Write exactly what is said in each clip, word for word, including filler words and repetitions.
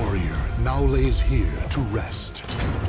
warrior now lays here to rest.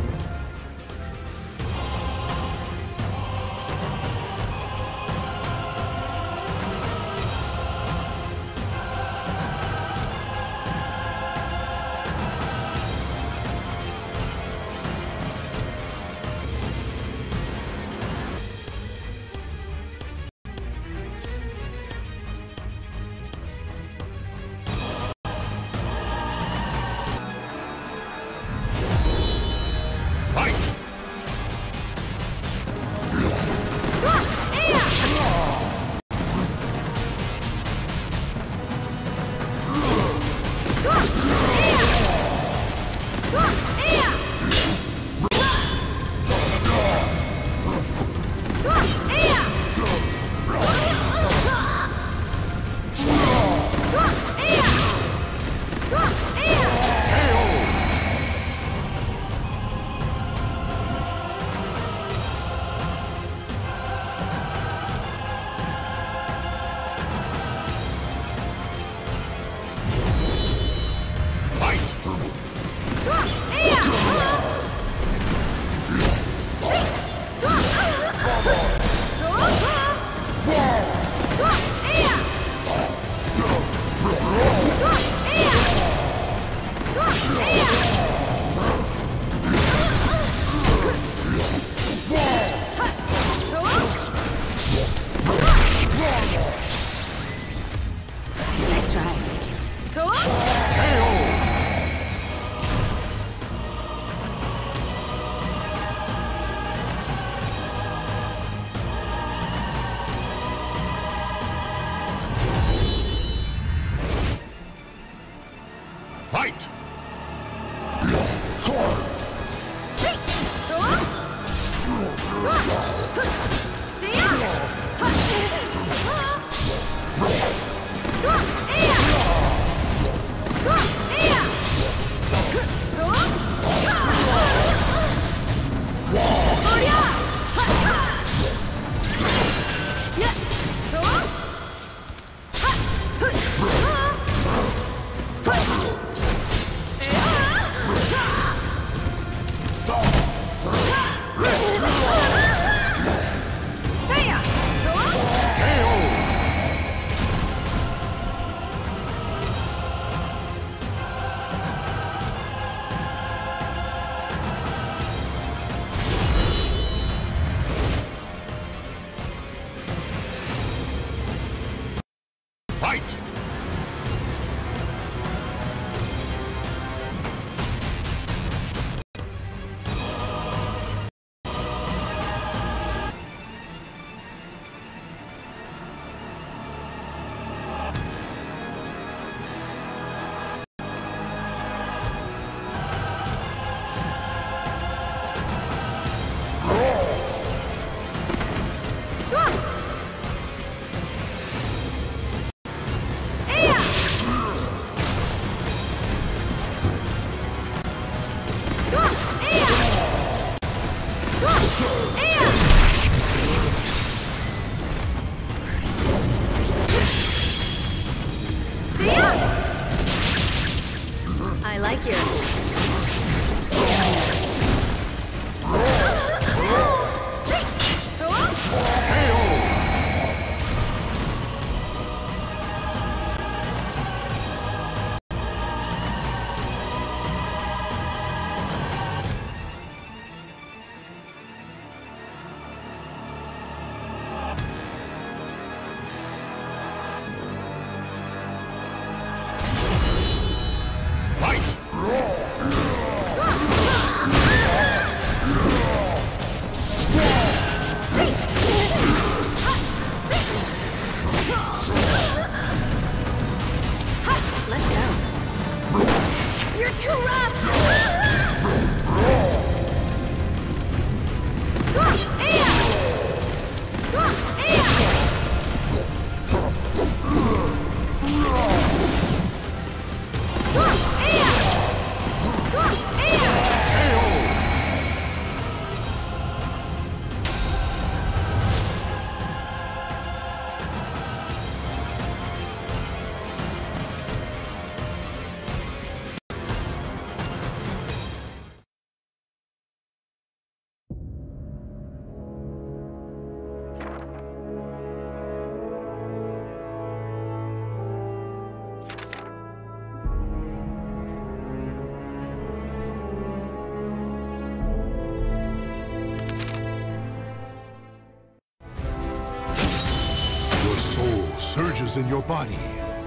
Fight! I like your... You're too rough! pulses in your body.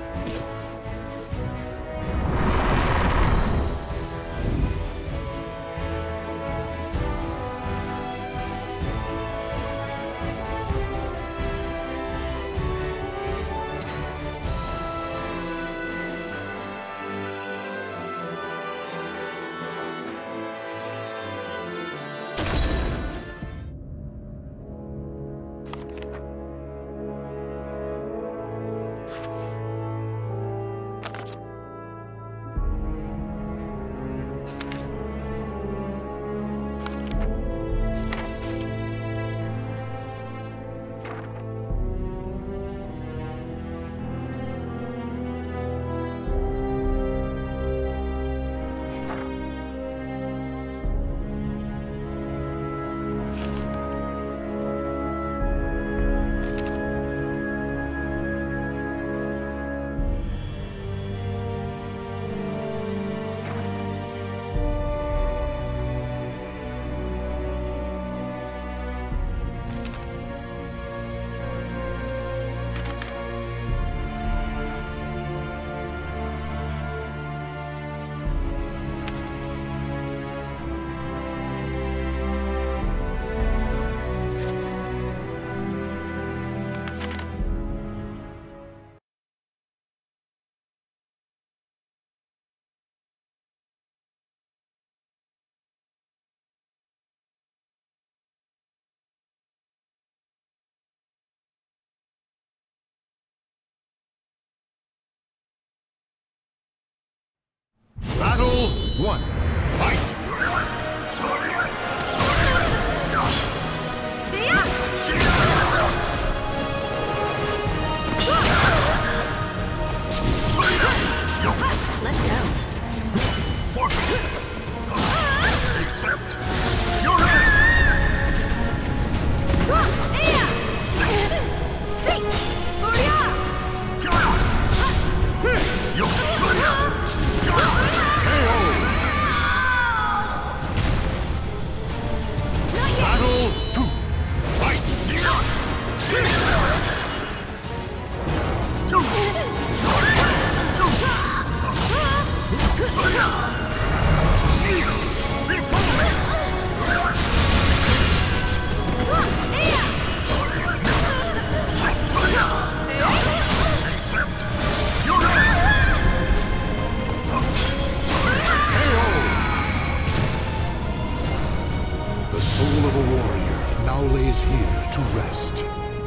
Battle one. Fight! Let's go. Forfeit. Accept. You're in. Battle two. Fight! The soul of a warrior now lays here to rest.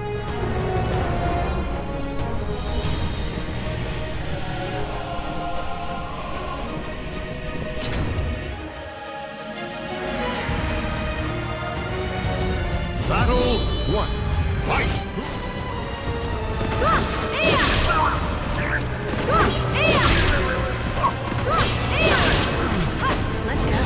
Battle one. Fight! Let's go.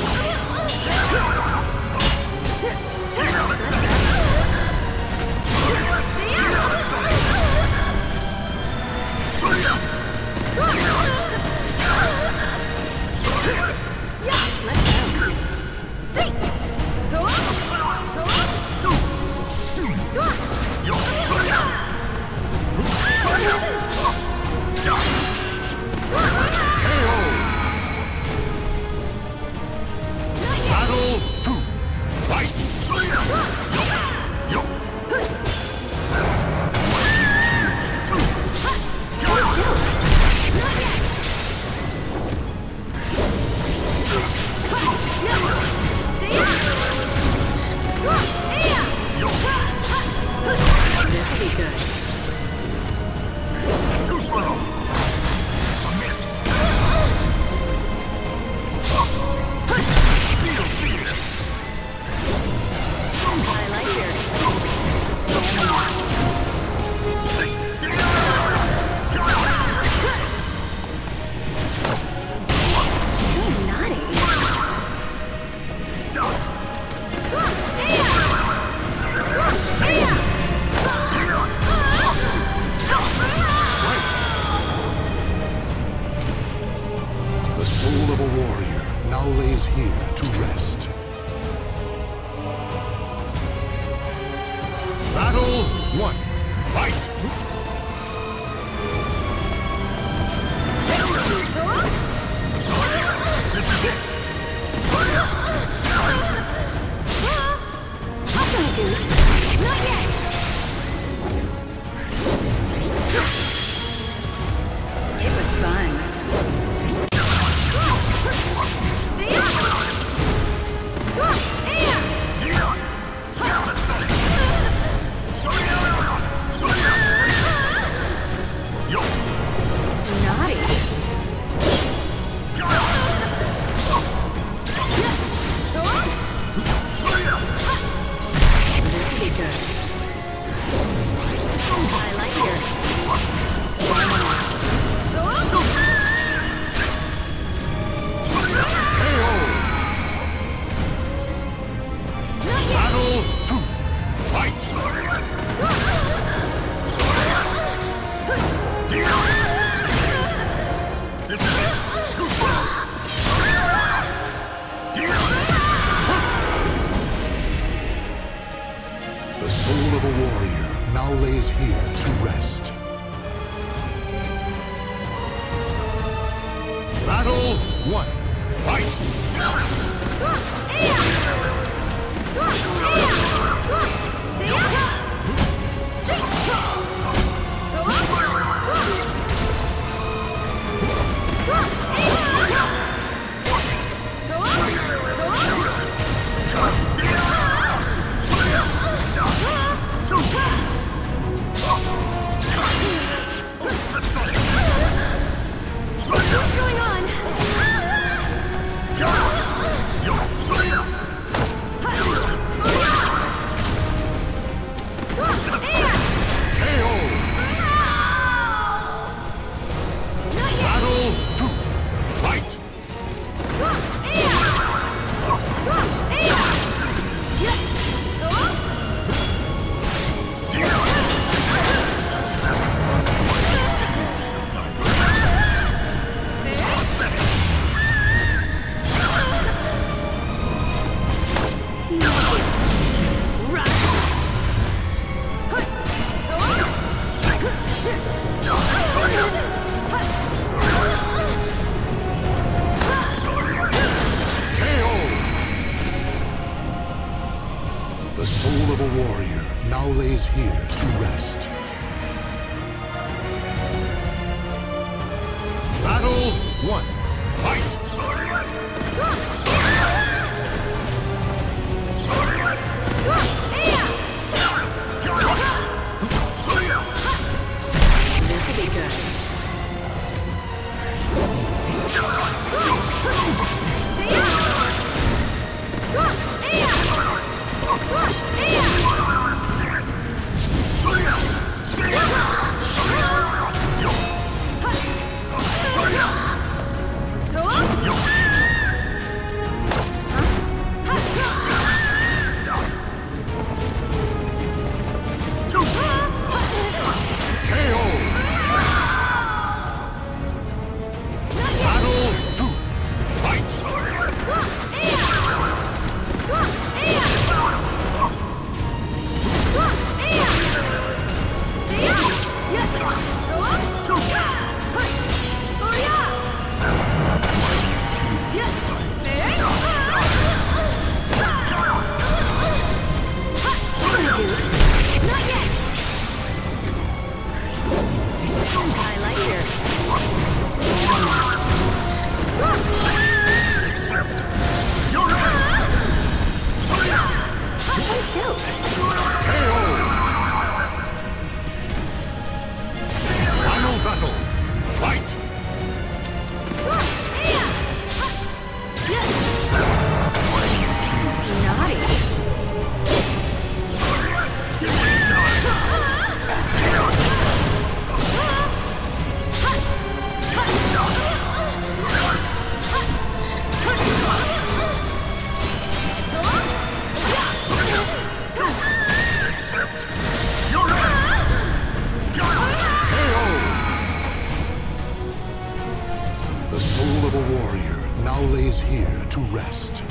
Battle two. Fight! This'll be good. Too slow. Submit. Feel fear. I like your Ooh, naughty. The soul of a warrior now lays here to rest. Battle one. Fight! of a warrior now lays here to rest. Battle one. Fight! What's going on? Battle two. Fight! The soul of a warrior now lays here to rest. Battle one. Fight! This'll be good. Battle two. Fight! Not yet. I like your Accept. You're in. oh shoot. Final battle. Fight! Naughty. Accept. You're in. The soul of a warrior now lays here to rest.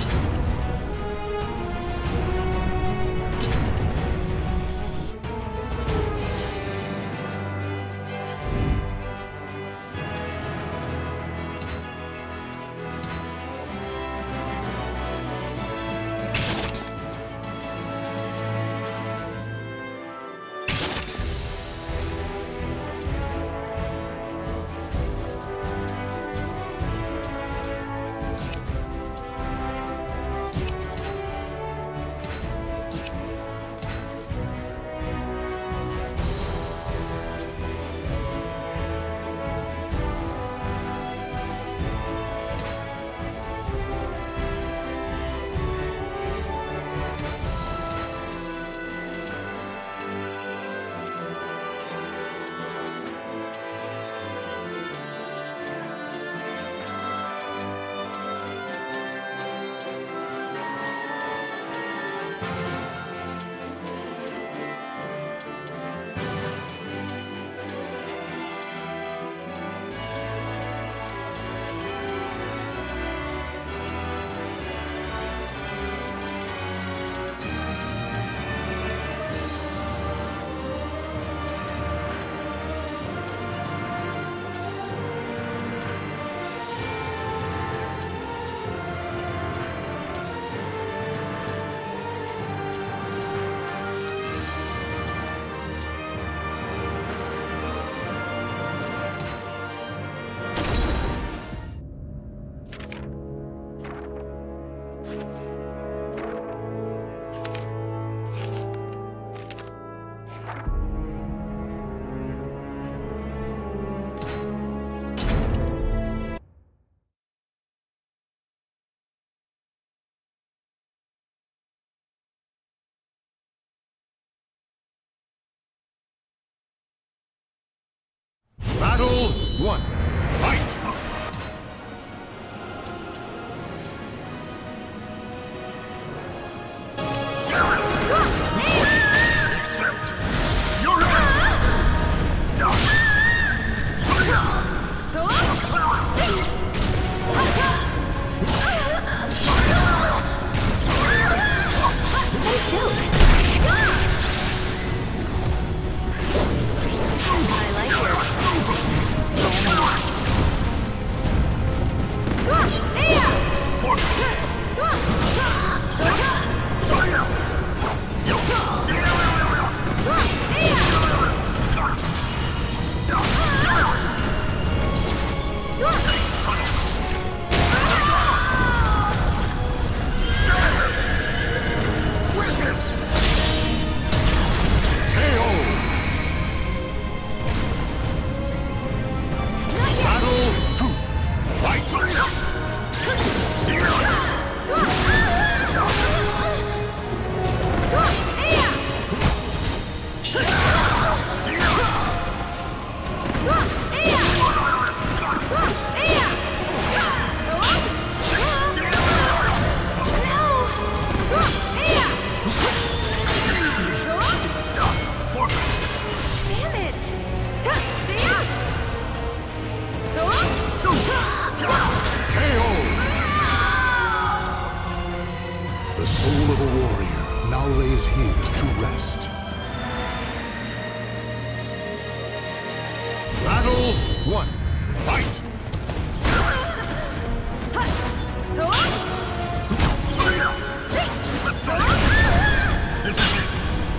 one. Fight! Accept your end! The soul of a warrior now lays here to rest. Battle one. Fight! This is it!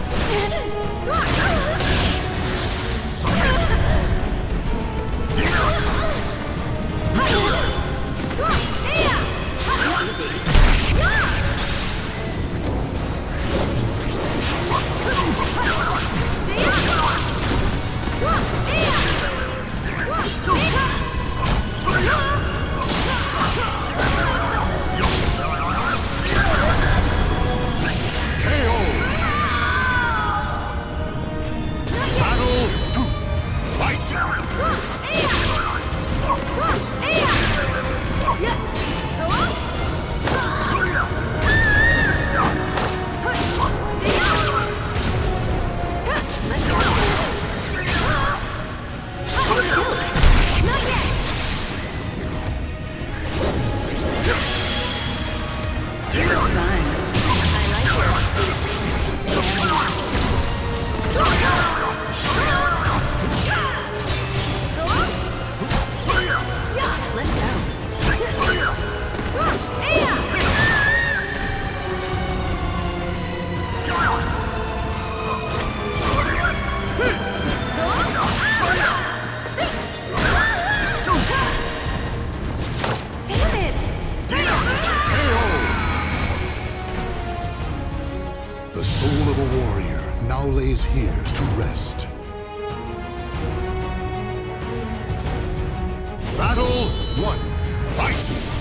The soul of a warrior now lays here to rest. Battle one. Fight!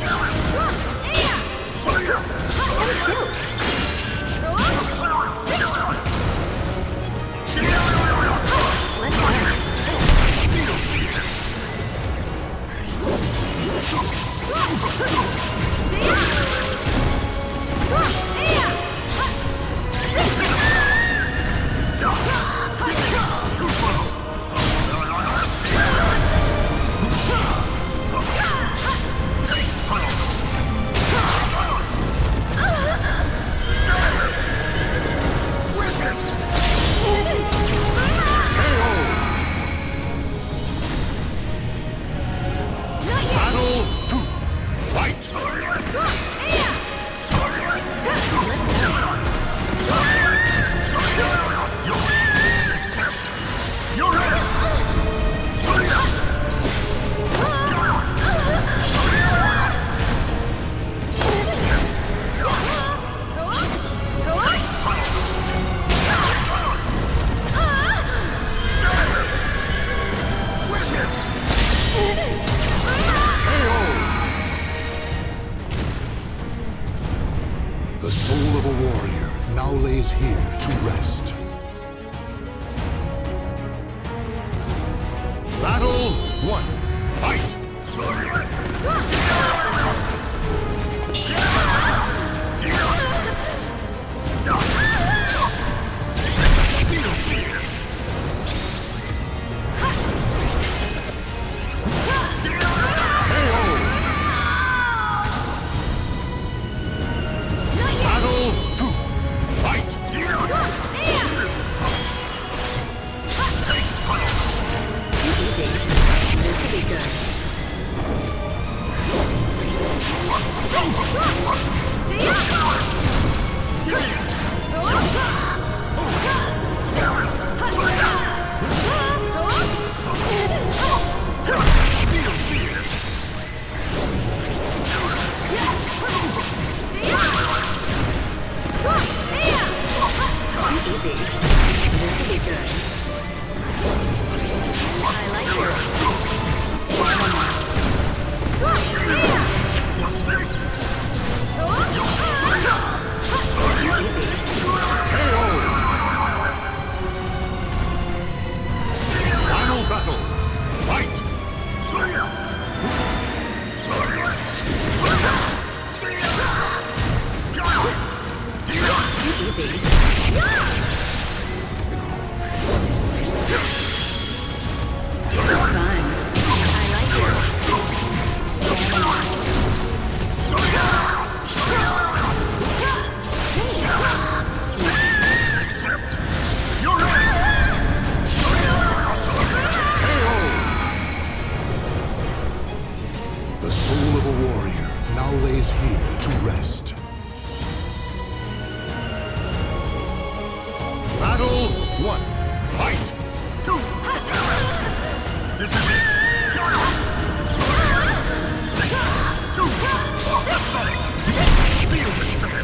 The soul of a warrior now lays here to rest. Battle one. easy. This'll be good. Highlight here. What's this? Easy. Final battle. Fight! Saya! Saya! Saya! Saya! Easy. Fun. Highlight here. Accept! You're right! The soul of a warrior now lays here to rest. Battle one. Fight! Two! This is it! Two! Sonic! Feel the spirit!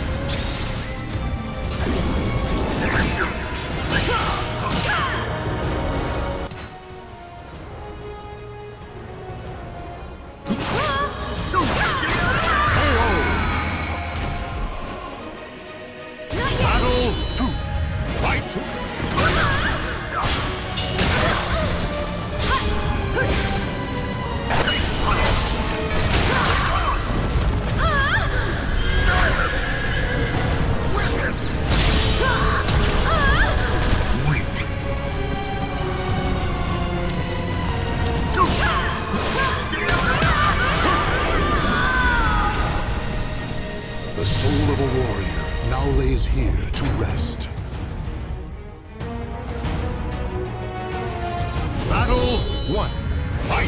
Battle two. Fight! The soul of a warrior now lays here to rest. Battle one. Fight!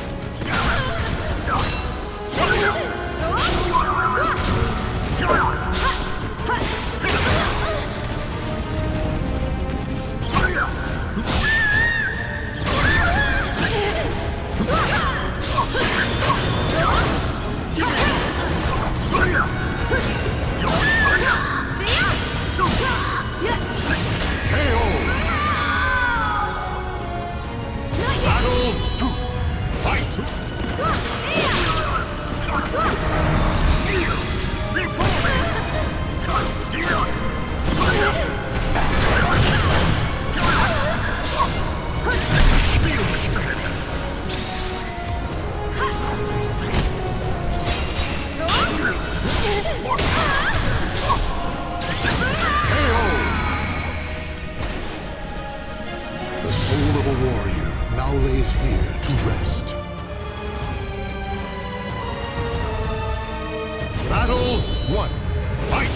Battle two. Fight! Feel the spirit! The soul of a warrior now lays here to rest. Battle one. Fight!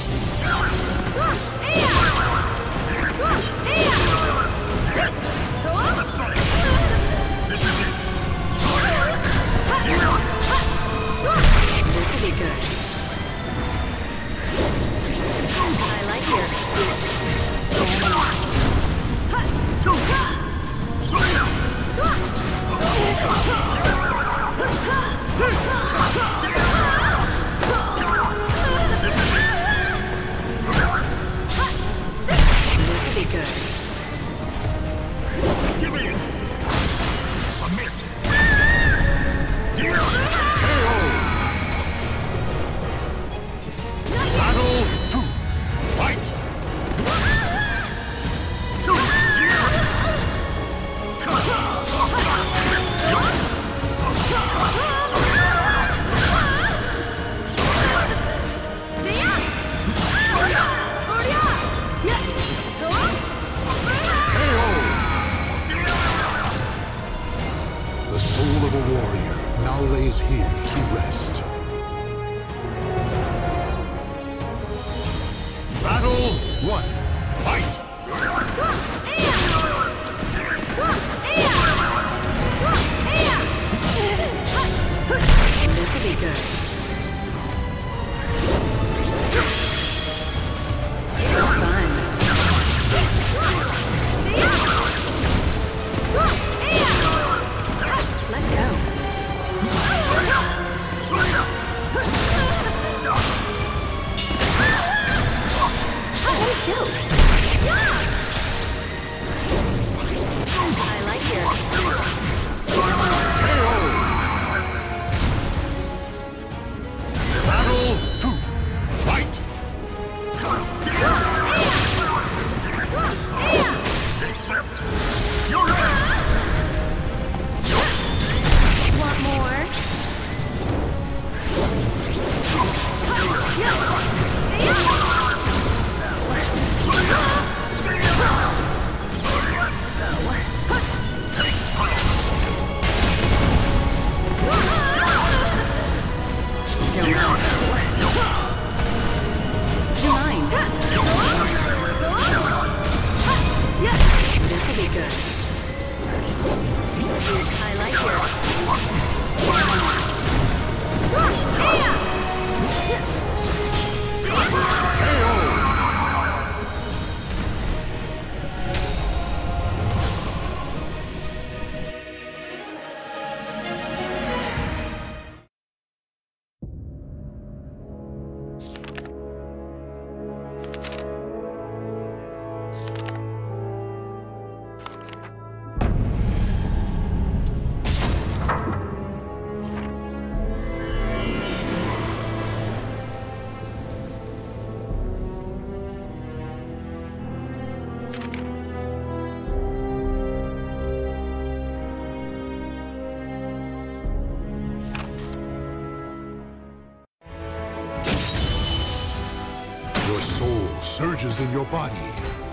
This is it! This'll be good. Highlight here. This'll be good. Give me it! Submit! Battle two. Fight! The soul of a warrior now lays here to rest. Battle one. Fight! This'll be good. So fun. Let's go. Oh, shoot. good. I like your... Your soul surges in your body.